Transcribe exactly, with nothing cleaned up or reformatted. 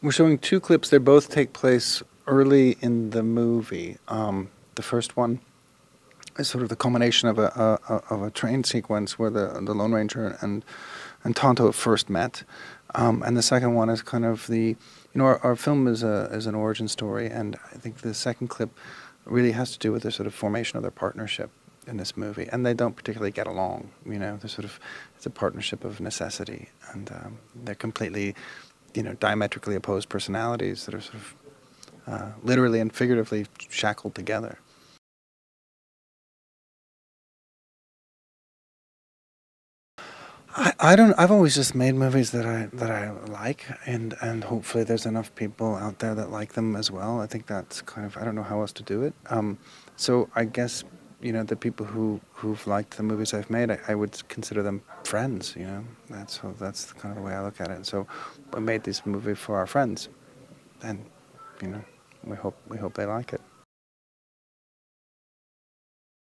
We're showing two clips. They both take place early in the movie. Um, the first one is sort of the culmination of a, a, a of a train sequence where the the Lone Ranger and and Tonto first met, um, and the second one is kind of the, you know, our, our film is a is an origin story, and I think the second clip really has to do with the sort of formation of their partnership in this movie, and they don't particularly get along. You know, they're sort of it's a partnership of necessity, and um, they're completely, you know, diametrically opposed personalities that are sort of uh, literally and figuratively shackled together. I, I don't. I've always just made movies that I that I like, and and hopefully there's enough people out there that like them as well. I think that's kind of, I don't know how else to do it. Um, so I guess, you know, the people who who've liked the movies I've made, I, I would consider them friends. You know, that's so that's the kind of the way I look at it. So I made this movie for our friends, and you know, we hope we hope they like it.